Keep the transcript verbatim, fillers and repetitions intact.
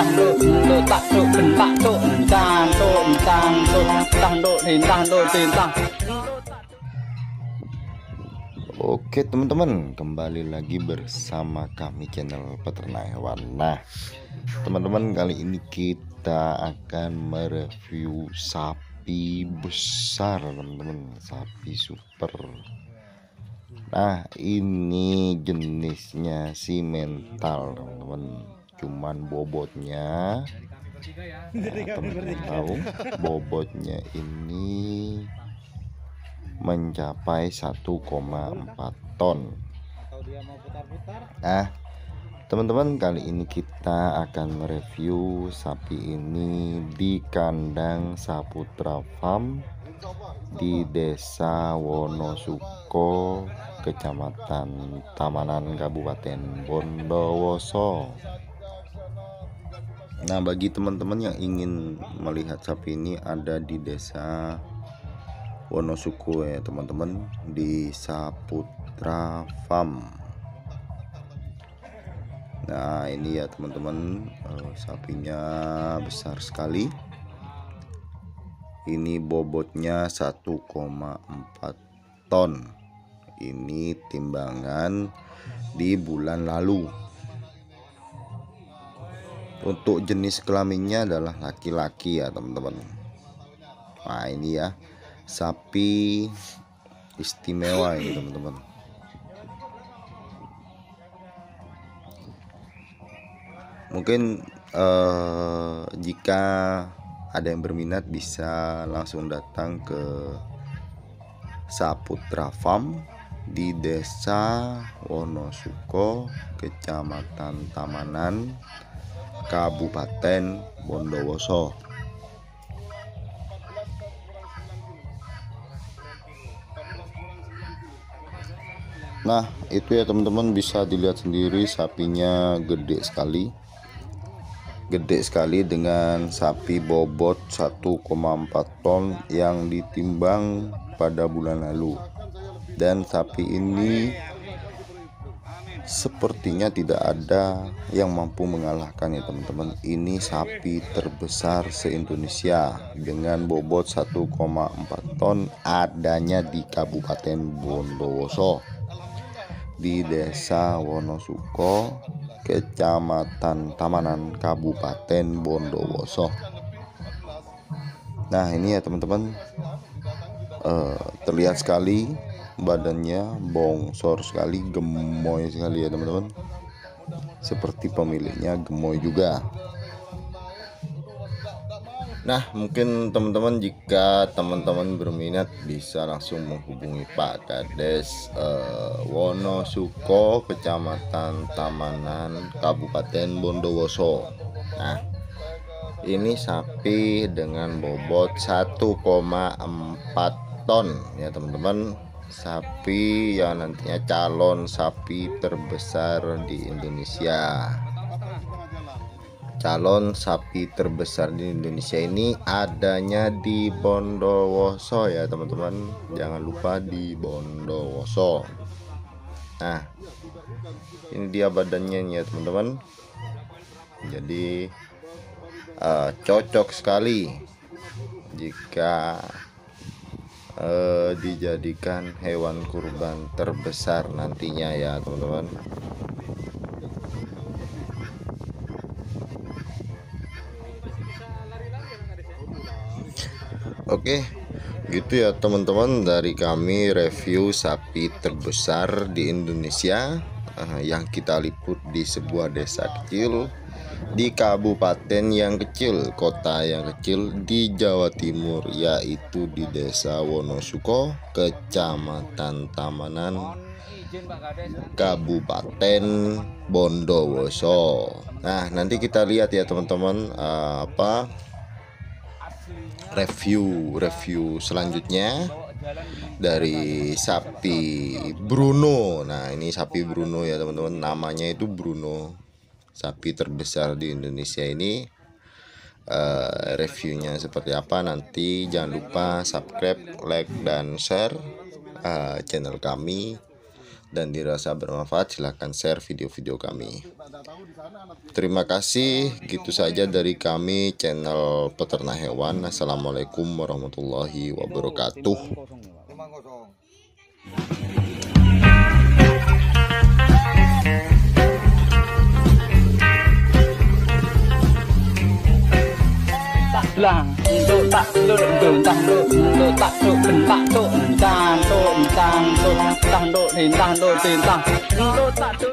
tang do do tak do bentak do tang do tang do tang do tintang do tintang. Oke teman-teman, kembali lagi bersama kami channel peternak hewan. Nah teman-teman, kali ini kita akan mereview sapi besar teman-teman, sapi super. Nah ini jenisnya si mental teman-teman, cuman bobotnya nah, teman-teman tahu bobotnya ini mencapai satu koma empat ton. Nah teman-teman, kali ini kita akan mereview sapi ini di kandang Saputra Farm di Desa Wonosuko, Kecamatan Tamanan, Kabupaten Bondowoso. Nah bagi teman-teman yang ingin melihat sapi ini, ada di Desa Wonosuko ya teman-teman, di Saputra Farm. Nah ini ya teman-teman, uh, sapinya besar sekali. Ini bobotnya satu koma empat ton. Ini timbangan di bulan lalu. Untuk jenis kelaminnya adalah laki-laki ya teman-teman. Nah ini ya, sapi istimewa ini teman-teman. Mungkin eh, jika ada yang berminat bisa langsung datang ke Saputra Farm di Desa Wonosuko, Kecamatan Tamanan, Kabupaten Bondowoso. Nah itu ya teman-teman, bisa dilihat sendiri sapinya gede sekali. Gede sekali dengan sapi bobot satu koma empat ton yang ditimbang pada bulan lalu. Dan sapi ini sepertinya tidak ada yang mampu mengalahkan ya teman-teman. Ini sapi terbesar se-Indonesia dengan bobot satu koma empat ton, adanya di Kabupaten Bondowoso, di Desa Wonosuko, Kecamatan Tamanan, Kabupaten Bondowoso. Nah ini ya teman-teman, uh, terlihat sekali badannya bongsor sekali, gemoy sekali ya teman-teman. Seperti pemiliknya gemoy juga. Nah mungkin teman-teman, jika teman-teman berminat bisa langsung menghubungi Pak Kades eh, Wonosuko, Kecamatan Tamanan, Kabupaten Bondowoso. Nah ini sapi dengan bobot satu koma empat ton ya teman-teman. Sapi yang nantinya calon sapi terbesar di Indonesia. Calon sapi terbesar di Indonesia ini adanya di Bondowoso ya teman-teman. Jangan lupa di Bondowoso. Nah ini dia badannya ya teman-teman. Jadi uh, cocok sekali jika uh, dijadikan hewan kurban terbesar nantinya ya teman-teman. Oke, gitu ya teman-teman, dari kami review sapi terbesar di Indonesia uh, yang kita liput di sebuah desa kecil, di kabupaten yang kecil, kota yang kecil di Jawa Timur, yaitu di Desa Wonosuko, Kecamatan Tamanan, Kabupaten Bondowoso. Nah nanti kita lihat ya teman-teman, uh, apa review review selanjutnya dari sapi Bruno. Nah ini sapi Bruno ya teman-teman, namanya itu Bruno, sapi terbesar di Indonesia ini. Uh, reviewnya seperti apa nanti jangan lupa subscribe, like dan share uh, channel kami dan dirasa bermanfaat, silahkan share video-video kami. Terima kasih, gitu saja dari kami channel Peternak Hewan. Assalamualaikum warahmatullahi wabarakatuh. Lang untuk tak untuk tentang untuk tak untuk bentak untuk tentang untuk tentang untuk tentang untuk tentang untuk tak